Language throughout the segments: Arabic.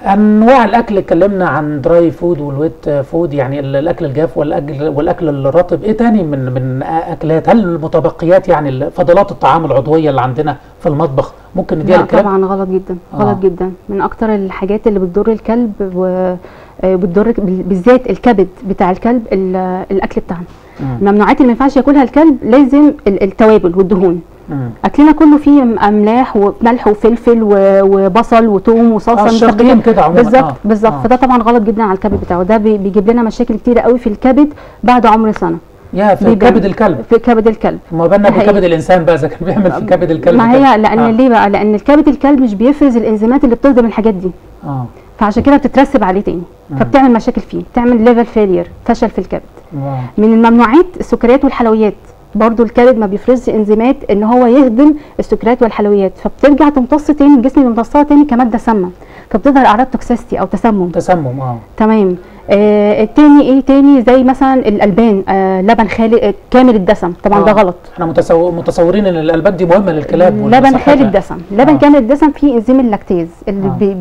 انواع الاكل اتكلمنا عن دراي فود والويت فود، يعني الاكل الجاف والاكل الرطب. ايه تاني من اكلات؟ هل المتبقيات يعني فضلات الطعام العضويه اللي عندنا في المطبخ ممكن نديها للكلاب؟ طبعا غلط جدا، غلط جدا. من اكتر الحاجات اللي بتضر الكلب وبتضر بالذات الكبد بتاع الكلب الاكل بتاعنا. الممنوعات اللي ما ينفعش ياكلها الكلب لازم التوابل والدهون. اكلنا كله فيه املاح وملح وفلفل وبصل وثوم وصلصه الشرقيين كده عموما. بالظبط بالظبط. فده طبعا غلط جدا على الكبد بتاعه، ده بيجيب لنا مشاكل كتيره قوي في الكبد بعد عمر سنه. يا في كبد الكلب، في كبد الكلب. ما بالنا بكبد الانسان بقى اذا كان بيعمل في كبد الكلب. ما هي لان ليه بقى؟ لان الكبد الكلب مش بيفرز الانزيمات اللي بتهضم الحاجات دي. فعشان كده بتترسب عليه تاني، فبتعمل مشاكل فيه، بتعمل ليفل فيلير، فشل في الكبد. من الممنوعات السكريات والحلويات، برضو الكبد ما بيفرزش انزيمات ان هو يهضم السكريات والحلويات، فبترجع تمتص تاني، الجسم بيمتصها تاني كماده سامه، فبتظهر اعراض توكسيستي او تسمم. تمام. التاني ايه تاني؟ زي مثلا الالبان، لبن خالي كامل الدسم، طبعا ده غلط. احنا متصورين ان الالبان دي مهمه للكلاب. لبن خالي الدسم، لبن كامل الدسم فيه انزيم اللاكتيز اللي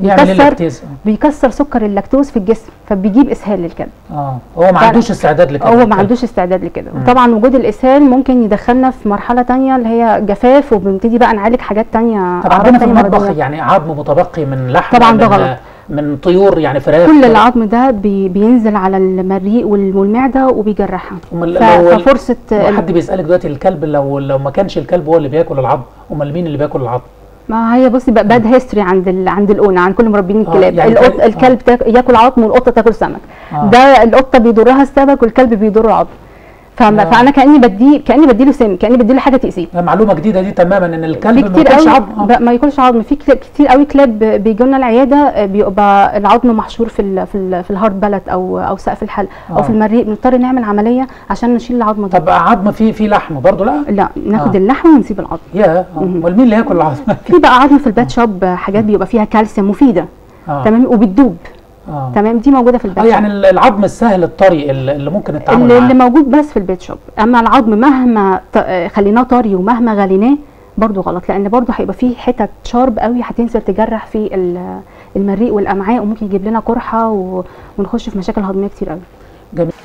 بيكسر سكر اللاكتوز في الجسم، فبيجيب اسهال للكلب. هو ما عندوش استعداد لكده. هو ما عندوش استعداد لكده. وطبعا وجود الاسهال ممكن يدخلنا في مرحله تانية اللي هي جفاف، وبنبتدي بقى نعالج حاجات تانية. طب عندنا في المطبخ يعني عظم متبقي من لحم، طبعا ده غلط، من طيور يعني فراخ، كل العظم ده بينزل على المريء والمعده وبيجرحها. ففرصه حد بيسالك دلوقتي الكلب لو ما كانش الكلب هو اللي بياكل العظم، امال مين اللي بياكل العظم؟ ما هي بصي باد هيستوري عند الاونر، عند كل مربين الكلاب. يعني الكلب ياكل عظم والقطه تاكل سمك. ده القطه بيضرها السمك والكلب بيضر العظم. فانا كاني بديله سم، كاني بديله حاجه تاذيه. معلومه جديده دي تماما، ان الكلب ما ياكلش عظم. ما ياكلش عظم. في كتير قوي كلاب بيجوا لنا العياده بيبقى العظم محشور في الهارد بالت او سقف الحلق او في المريء، بنضطر نعمل عمليه عشان نشيل العظمه دي. طب عظم في لحم برضه؟ لا ناخد اللحم ونسيب العظم. امال مين اللي ياكل العظم؟ في بقى عظم في البات شوب، حاجات بيبقى فيها كالسيوم مفيده. تمام، وبتدوب. تمام، دي موجوده في البيت. يعني العظم السهل الطري اللي ممكن التعامل معاه، اللي موجود بس في البيت شوب. اما العظم مهما خليناه طري ومهما غليناه برضو غلط، لان برضو هيبقى فيه حتت شارب قوي هتنزل تجرح في المريء والامعاء، وممكن يجيب لنا قرحه ونخش في مشاكل هضميه كتير قوي. جميل.